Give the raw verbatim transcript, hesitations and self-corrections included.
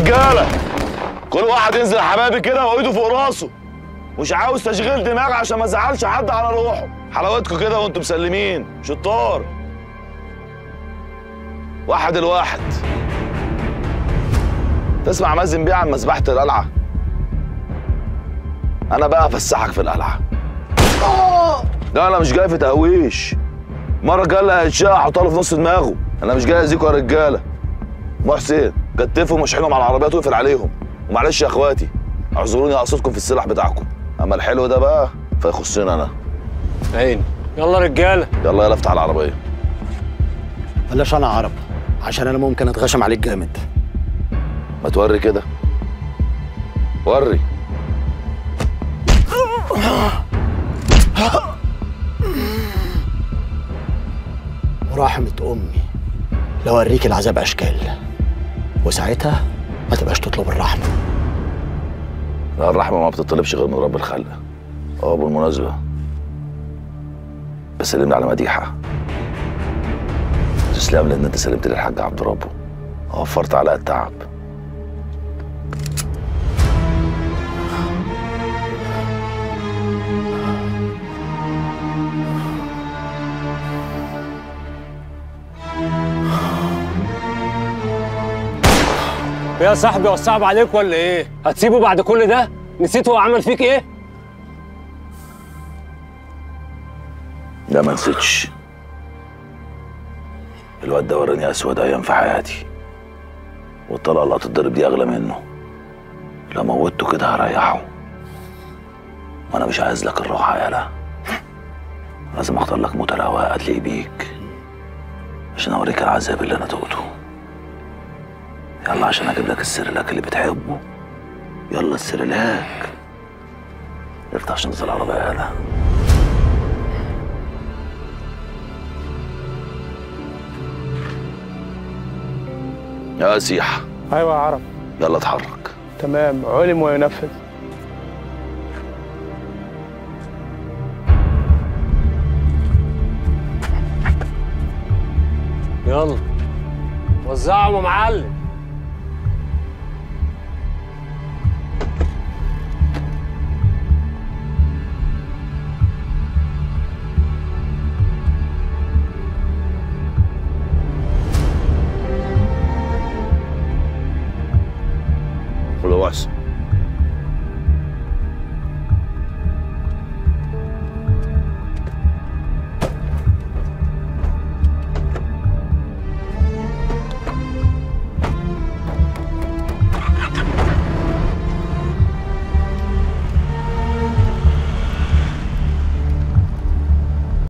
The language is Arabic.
رجاله كل واحد ينزل حبايبي كده وايده فوق راسه. مش عاوز تشغيل دماغ عشان ما ازعلش حد على روحه. حلاوتكم كده وانتم مسلمين شطار. واحد الواحد. تسمع مازن بيه عن مذبحة القلعة؟ أنا بقى أفسحك في القلعة. لا أنا مش جاي في تهويش. مرة جاي لها هيتشاع أحطها له في نص دماغه. أنا مش جاي أذيكوا يا رجالة. أبو حسين كتفهم واشحنهم على العربيات واقفل عليهم. ومعلش يا إخواتي اعذروني أقصدكم في السلاح بتاعكم. أما الحلو ده بقى فيخصني أنا. عيني. يلا رجالة. يلا يلا افتح العربية. بلاش أنا عرب عشان أنا ممكن أتغشم عليك جامد. ما توري كده. وري. ورحمة أمي لو أوريك العذاب أشكال وساعتها ما تبقاش تطلب الرحمة. لا الرحمة ما بتطلبش غير من رب الخلق. اه بالمناسبة بسلمني على مديحة. تسلم لي إن أنت سلمت لي الحاج عبد ربه. وفرت عليا التعب. يا صاحبي هو صعب عليك ولا ايه؟ هتسيبه بعد كل ده؟ نسيت هو عمل فيك ايه؟ لا ما نسيتش. الواد ده وراني اسود ايام في حياتي. والطلقه اللي هتتضرب دي اغلى منه. لو موتته كده هريحه. وانا مش عايز لك الراحه يالا. لازم اختار لك موتة رواقه تليق بيك عشان اوريك العذاب اللي انا دقته. يلا عشان اجيب لك السريلاك اللي بتحبه. يلا السريلاك. افتح عشان تنزل العربية يالا. يا سيح. ايوه يا عرب. يلا اتحرك. تمام علم وينفذ. يلا وزعهم يا معلم.